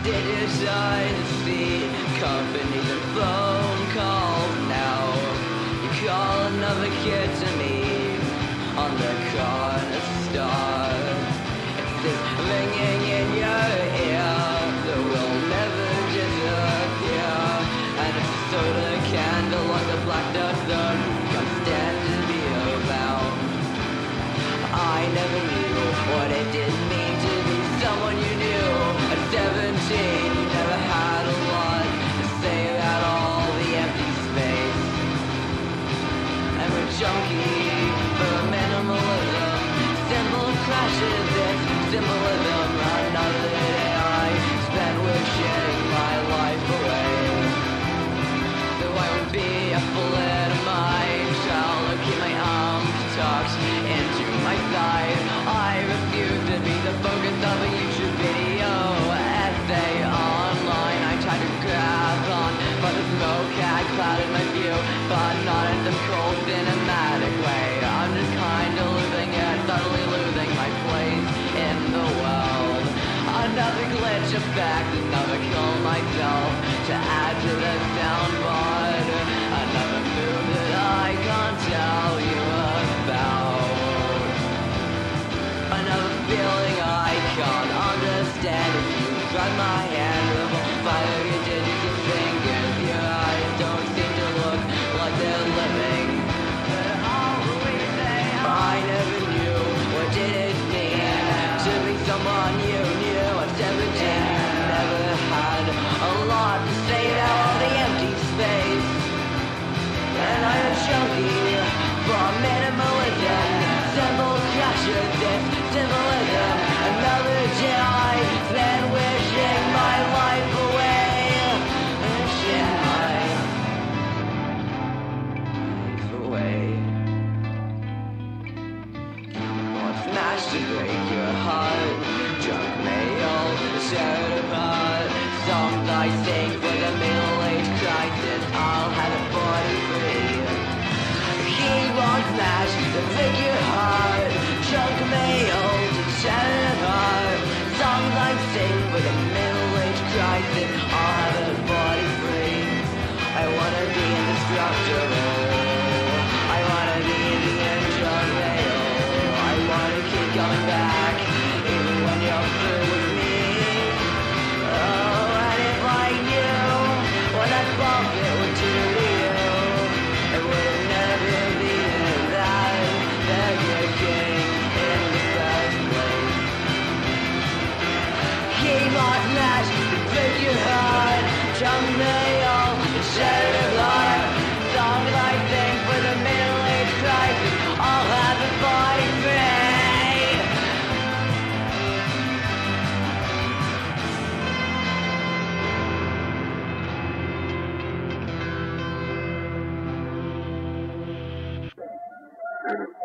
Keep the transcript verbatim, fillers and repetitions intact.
did you try to see companies and phone calls now? You call another kid to me on the corner store. It's this ringing in your ear that will never disappear. And it's a soda candle on the black dot that can't stand to be around. I never knew what it did mean to be someone you knew. At seventeen, you never had a lot to say about all the empty space. And we're junkie for minimalism. Simple crashes, it's symbolism. Another day I spent wishing my life away. So I would be a bullet of my child to keep my arms tucked into my side. I refuse to be the focus of a YouTube video essay online. I tried to grab on, but the smoke had clouded my view, but not in some cold cinematic way. I'm just kinda losing it, subtly losing my place in the world. Another glitch effect, another kill myself to add to the soundboard. Another move that I can't tell you about. Another feeling I can't understand. If you grab my hand, the fire your digits and fingers. Your eyes don't seem to look like they're living, but I'll always say I never knew what did it mean to be someone you knew. At seventeen, never had a lot to say about all the empty space. And I'm a junkie for minimalism. Simple crashes, it's symbolism. Another day I spent wishing my life away. Wishing my life away. Want smash to break your heart. Junk mail, tear it apart. Songs I sing for the middle-aged crisis. I'll have it forty free. He wants smash to break your heart. Junk mail to tear it apart. Songs I sing for the middle-aged crisis. I'll have it forty free. I wanna be indestructible. I wanna be in the end junk mail. I wanna keep coming back even when you're through with me. Oh, and if I knew what that bumpet would do to you, it would have never been that Burger King in the first place. Keep on smash to break your heart. Junk mail, shut it apart. Songs I sing for the middle-aged crisis. I'll have it body free. Thank you.